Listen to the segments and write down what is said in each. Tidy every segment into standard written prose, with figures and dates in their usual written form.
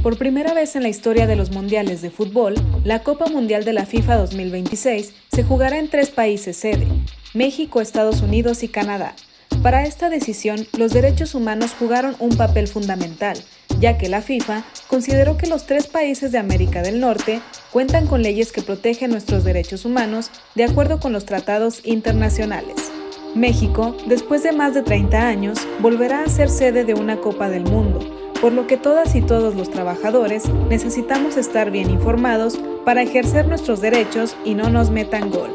Por primera vez en la historia de los mundiales de fútbol, la Copa Mundial de la FIFA 2026 se jugará en 3 países sede: México, Estados Unidos y Canadá. Para esta decisión, los derechos humanos jugaron un papel fundamental, ya que la FIFA consideró que los 3 países de América del Norte cuentan con leyes que protegen nuestros derechos humanos de acuerdo con los tratados internacionales. México, después de más de 30 años, volverá a ser sede de una Copa del Mundo, por lo que todas y todos los trabajadores necesitamos estar bien informados para ejercer nuestros derechos y no nos metan gol.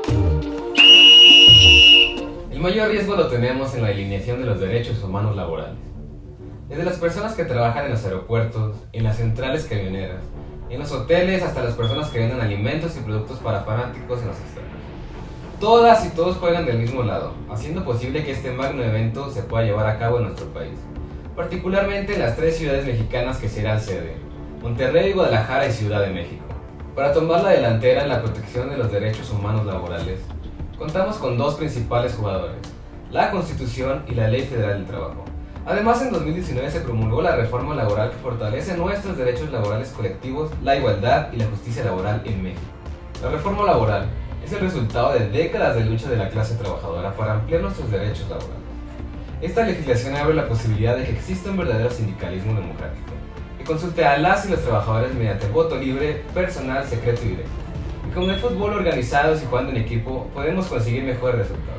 El mayor riesgo lo tenemos en la alineación de los derechos humanos laborales. Desde las personas que trabajan en los aeropuertos, en las centrales camioneras, en los hoteles, hasta las personas que venden alimentos y productos para fanáticos en los estadios. Todas y todos juegan del mismo lado, haciendo posible que este magno evento se pueda llevar a cabo en nuestro país, particularmente en las 3 ciudades mexicanas que serán sede: Monterrey, Guadalajara y Ciudad de México. Para tomar la delantera en la protección de los derechos humanos laborales, contamos con 2 principales jugadores: la Constitución y la Ley Federal del Trabajo. Además, en 2019 se promulgó la reforma laboral que fortalece nuestros derechos laborales colectivos, la igualdad y la justicia laboral en México. La reforma laboral es el resultado de décadas de lucha de la clase trabajadora para ampliar nuestros derechos laborales. Esta legislación abre la posibilidad de que exista un verdadero sindicalismo democrático, que consulte a las y los trabajadores mediante voto libre, personal, secreto y directo. Y con el fútbol organizados y jugando en equipo, podemos conseguir mejores resultados.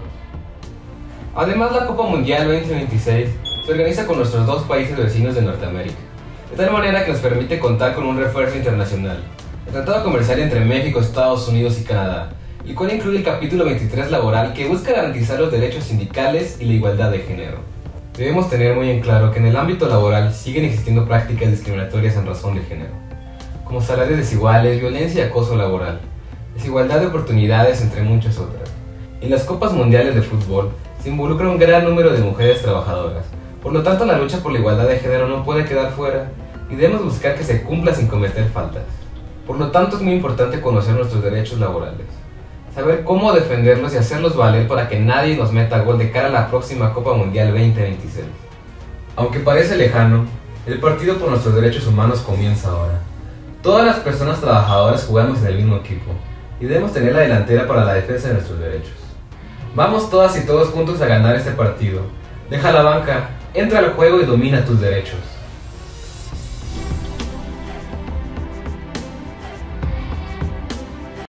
Además, la Copa Mundial 2026 se organiza con nuestros 2 países vecinos de Norteamérica, de tal manera que nos permite contar con un refuerzo internacional, el Tratado Comercial entre México, Estados Unidos y Canadá, el cual incluye el capítulo 23 laboral que busca garantizar los derechos sindicales y la igualdad de género. Debemos tener muy en claro que en el ámbito laboral siguen existiendo prácticas discriminatorias en razón de género, como salarios desiguales, violencia y acoso laboral, desigualdad de oportunidades, entre muchas otras. En las Copas Mundiales de Fútbol se involucra un gran número de mujeres trabajadoras, por lo tanto la lucha por la igualdad de género no puede quedar fuera y debemos buscar que se cumpla sin cometer faltas. Por lo tanto, es muy importante conocer nuestros derechos laborales, saber cómo defenderlos y hacerlos valer para que nadie nos meta gol de cara a la próxima Copa Mundial 2026. Aunque parece lejano, el partido por nuestros derechos humanos comienza ahora. Todas las personas trabajadoras jugamos en el mismo equipo y debemos tener la delantera para la defensa de nuestros derechos. Vamos todas y todos juntos a ganar este partido. Deja la banca, entra al juego y domina tus derechos.